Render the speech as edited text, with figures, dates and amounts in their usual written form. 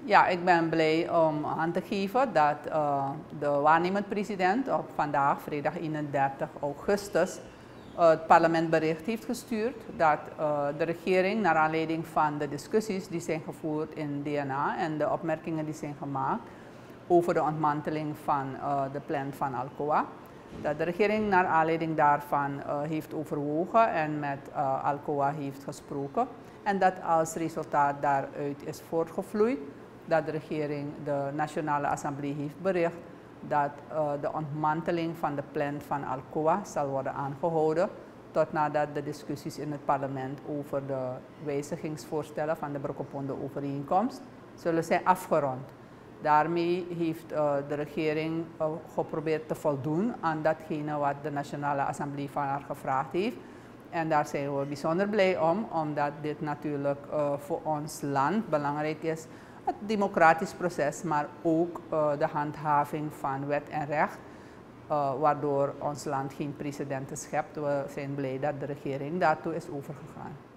Ja, ik ben blij om aan te geven dat de waarnemend president op vandaag, vrijdag 31 augustus, het parlement bericht heeft gestuurd dat de regering, naar aanleiding van de discussies die zijn gevoerd in DNA en de opmerkingen die zijn gemaakt over de ontmanteling van de plant van Alcoa, dat de regering naar aanleiding daarvan heeft overwogen en met Alcoa heeft gesproken. En dat als resultaat daaruit is voortgevloeid dat de regering de Nationale Assemblée heeft bericht dat de ontmanteling van de plant van Alcoa zal worden aangehouden tot nadat de discussies in het parlement over de wijzigingsvoorstellen van de Brokopondo overeenkomst zullen zijn afgerond. Daarmee heeft de regering geprobeerd te voldoen aan datgene wat de Nationale Assemblée van haar gevraagd heeft. En daar zijn we bijzonder blij om, omdat dit natuurlijk voor ons land belangrijk is. Het democratisch proces, maar ook de handhaving van wet en recht, waardoor ons land geen precedenten schept. We zijn blij dat de regering daartoe is overgegaan.